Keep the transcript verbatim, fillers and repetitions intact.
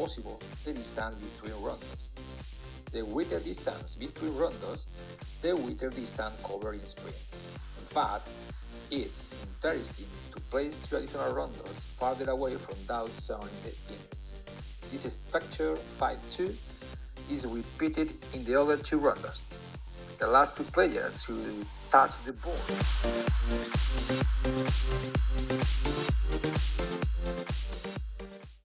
possible the distance between rondos. The wider distance between rondos, the wider distance covered in sprint. In fact, it's interesting to place two additional rondos farther away from those shown in the image. This structure five two is repeated in the other two rondos. The last two players should touch the ball.